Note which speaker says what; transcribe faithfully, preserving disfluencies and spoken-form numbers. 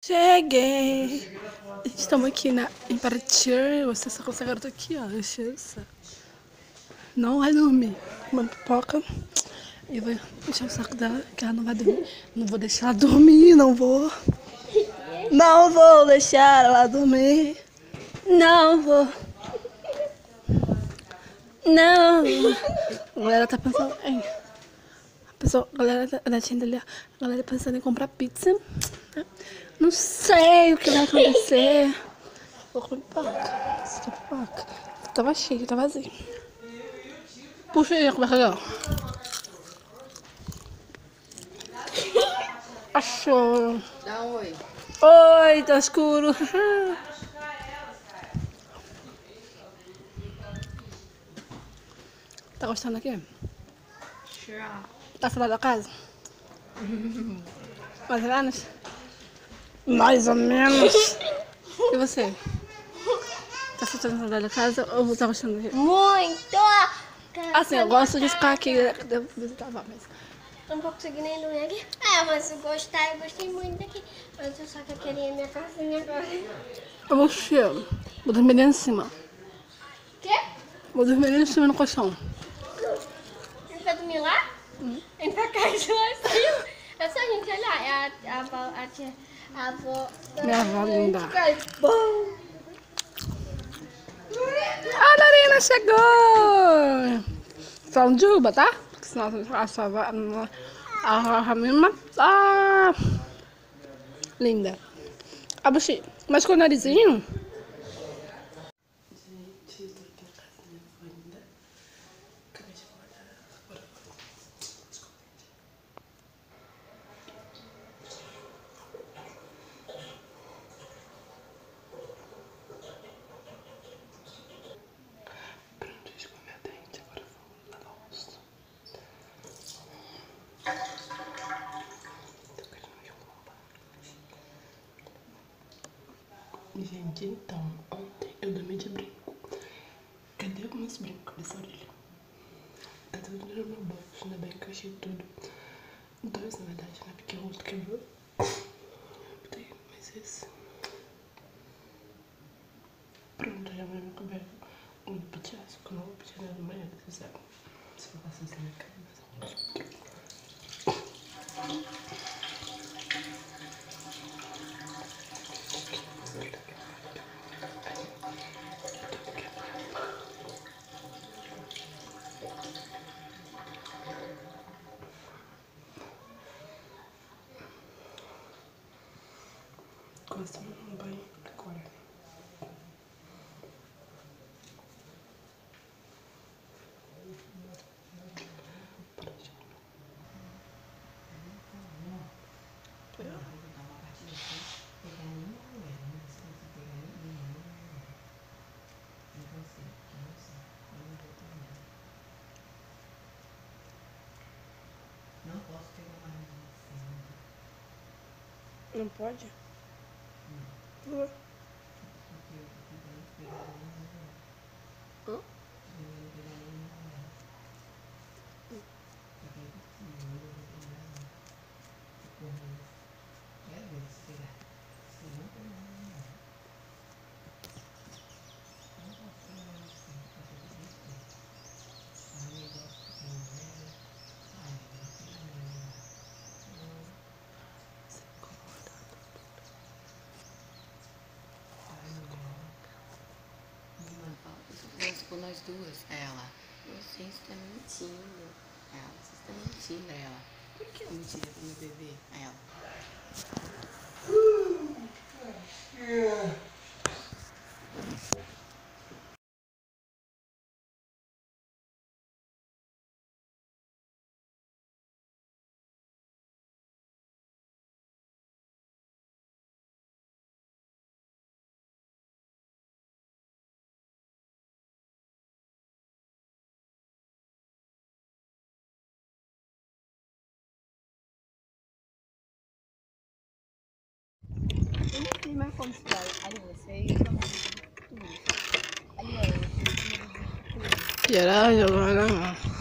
Speaker 1: Cheguei! Estamos aqui na Imperatriz. Você só consegue agora aqui, ó. Licença. Não vai dormir. Uma pipoca. E vou puxar o saco dela, que ela não vai dormir. Não vou deixar ela dormir, não vou. Não vou deixar ela dormir. Não vou. Não. A galera tá pensando em... Pessoal, a galera da, da tinta ali, ó. A galera pensando em comprar pizza. Não sei o que vai acontecer. Vou comer pipoca. Essa pipoca. Tava cheio, tá vazio. Puxa aí a coberta dela. Achou.
Speaker 2: Dá um oi.
Speaker 1: Oi, tá escuro. Tá gostando aqui? Tá fora da casa? Mais ou menos? Mais ou menos. E você? Tá sentindo saudade da casa ou tá gostando aqui?
Speaker 3: Muito!
Speaker 1: Assim, eu gosto de ficar aqui. Eu visitava, mas...
Speaker 3: Eu não vou conseguir nem dormir aqui. É, mas se gostar, eu gostei muito daqui. Mas eu só que eu queria minha casinha agora.
Speaker 1: Eu vou cheiro. Vou dormir ali em cima.
Speaker 3: Quê?
Speaker 1: Vou dormir ali em cima no colchão.
Speaker 3: A gente vai dormir lá? Hum. A gente vai cair lá em cima. É só a gente olhar. É a, a avó, a tia, a avó.
Speaker 1: Minha avó linda.
Speaker 3: Bom.
Speaker 1: A Darina chegou! Só de Uba, tá? Porque senão a sua vai me matar. Linda. A buchinha. Mas com o narizinho. Gente, eu tô aqui na casa da minha avó ainda. Acabei de acordar. Bora, pronto, eu escovi a dente. Agora eu vou lavar o rosto. Gente, então, ontem eu dormi de brinco. Cadê alguns brincos dessa orelha? Tá tudo no meu bolso, ainda bem que eu achei tudo. Dois, na verdade, né? Porque o outro quebrou. Eu botei mais esse. Pronto, já vai me comer um pitiasco, que eu não vou pedir nada amanhã, vocês sabem. Se eu passar assim na cabeça. Gosto de um banho agora.
Speaker 2: Não posso pegar mais assim.
Speaker 1: Não pode? Não. Hã?
Speaker 2: Por nós duas, ela. Vocês estão mentindo. Ela, vocês estão mentindo, ela. Por que eu mentiria pro meu bebê? Ela.
Speaker 4: Ini mah konsol, ada saya sama tulis. Ayo,
Speaker 1: Tiada, jangan.